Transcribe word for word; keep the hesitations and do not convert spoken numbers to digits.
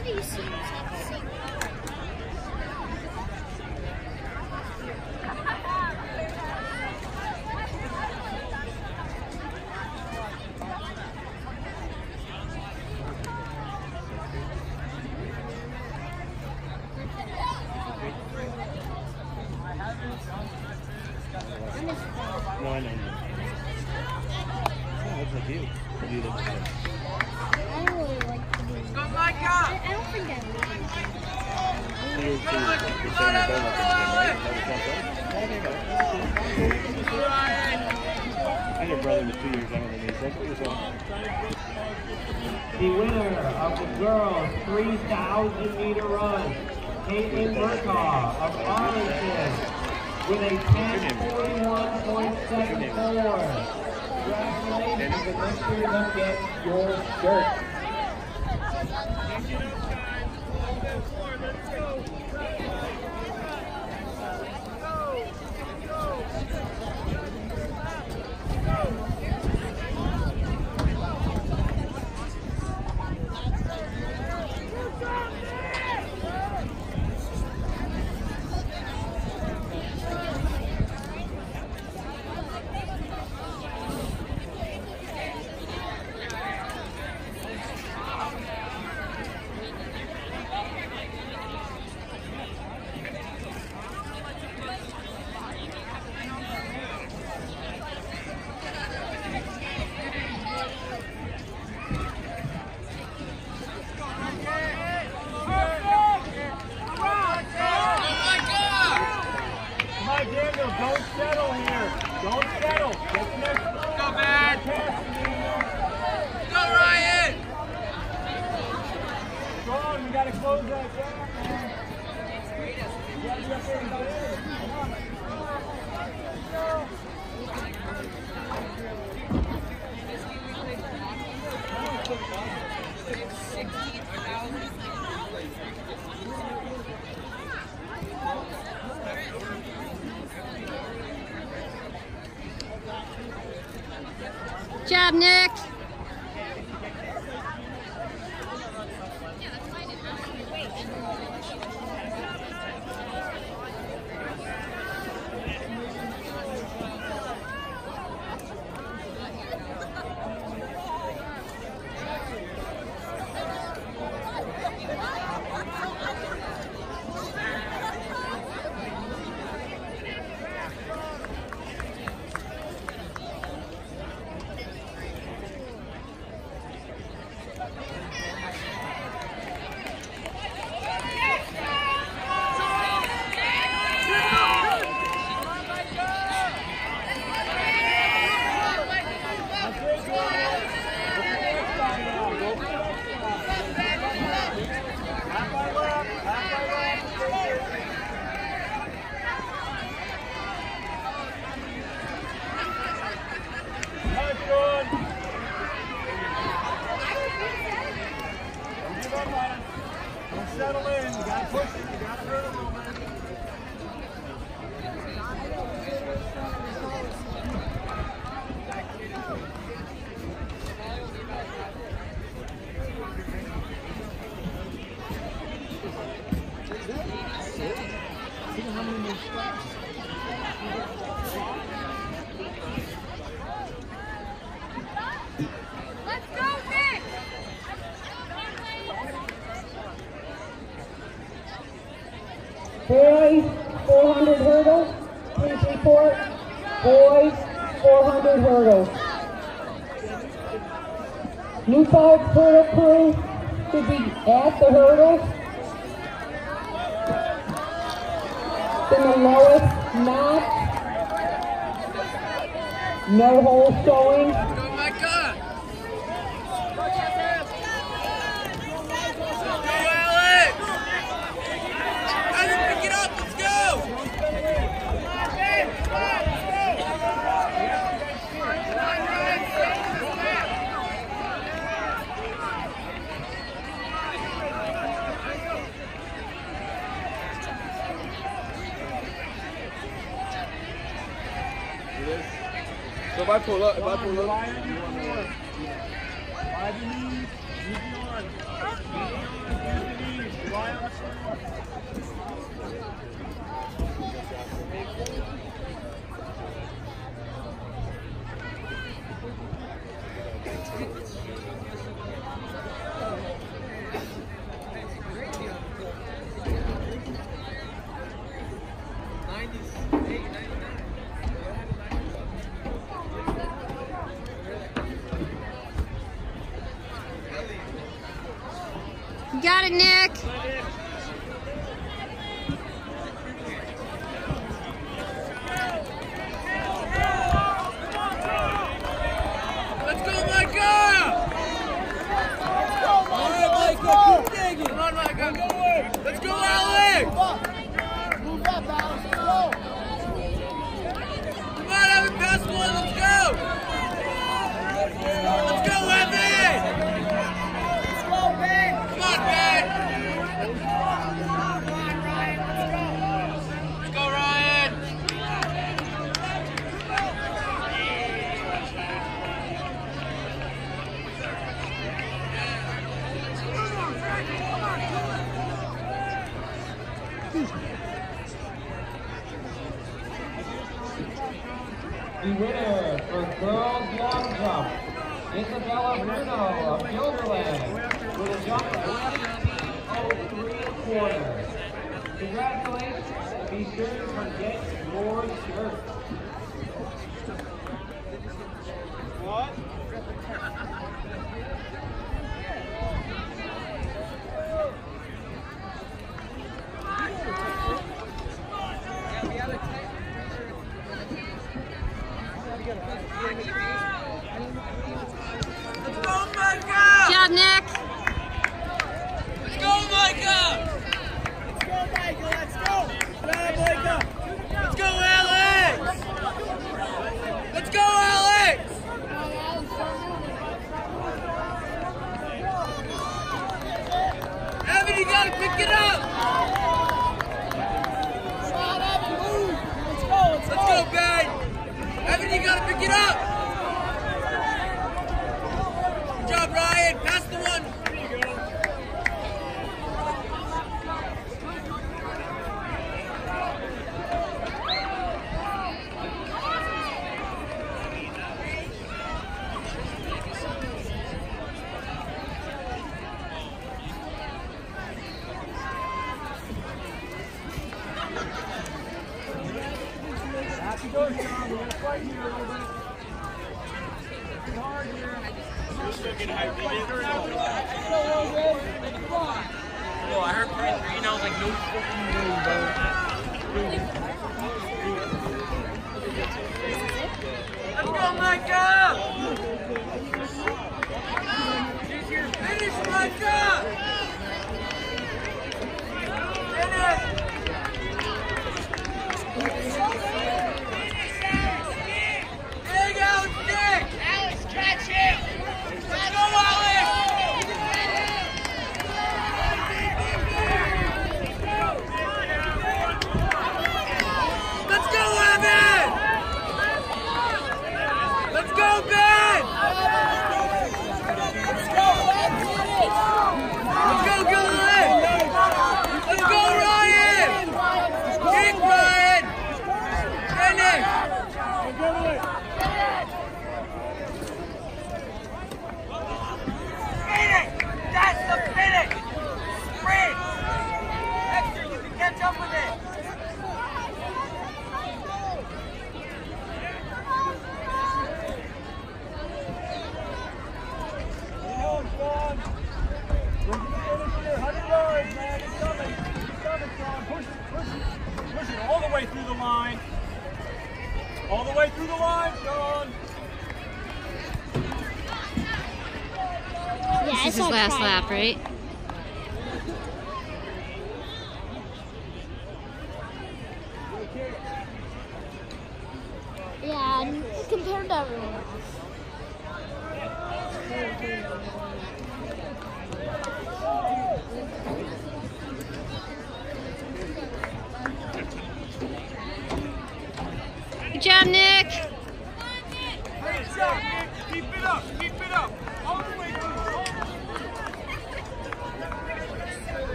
of these scenes have the same. No, I know. Oh, what's the deal? What do you look at? I don't really like to do it. I, I don't think I would. So you're, so you're, you're saying you're going with them again, right? Is that what I had a brother with two years younger than me, so that's what you're saying. The winner of the girls' three thousand meter run, Caitlin Murtaugh of Arlington, with a ten forty-one point seven four. Congratulations, and make sure you don't get your shirt. Don't settle here. Don't settle. Get next. Go, man. Go, Ryan. Strong. We got to close that gap, man. You got to be up there and go in. Come on. Good job, Nick. Settle in. You gotta push it. You gotta hurt a little bit. Let's go, Nick! Boys, four hundred hurdles. Please report. Boys, four hundred hurdles. New Paltz hurdle crew should be at the hurdles. Then the lowest knot. No hole showing. Go, Micah! So if I pull up, if I pull up, you want to... You got it, Nick. Let's go, Micah! All right, Micah, keep digging. Come on, Micah. Let's go, Alex! Move up, Alex. Let's go. Come on, Evan, pass one. Let's go! Let's go, Evan! Let's go, Ben. Come on, Ben! Come on, Ryan. Let's go. Let's go, Ryan! The winner for girls long jump, Isabella Bruno of Gilderland, with a jump of fifteen oh three and a quarter. Congratulations, be sure to forget your shirt. What? Let's go, Micah! Good job, Nick. Let's go, Micah! Let's go, Micah. Let's go. Good job, Micah! Let's go, Alex! Let's go, Alex! Evan, you gotta pick it up! Come on, Evan. Move. Let's go. Let's go. Let's go, Ben! Evan, you gotta pick it up! Good job, Ryan! Pass the one! Oh, I heard three three and I was like, no fucking way, bro. Let's go, Micah! Finish, Micah! Finish! Dig out, dig! Alex, catch him. Let's go, Alex! Let's go, Evan! Let's go, Ben! Let's go, Ben. Finish. Let's go, Gillen! Let's go, Ryan! Kick, Ryan! Finish! Finish! That's the finish! Sprint! Hector, you can catch up with it! Push it all the way through the line. All the way through the line, Sean. This is his last lap, right? Yeah, compared to everyone else. Good job, Nick. Keep it up, keep it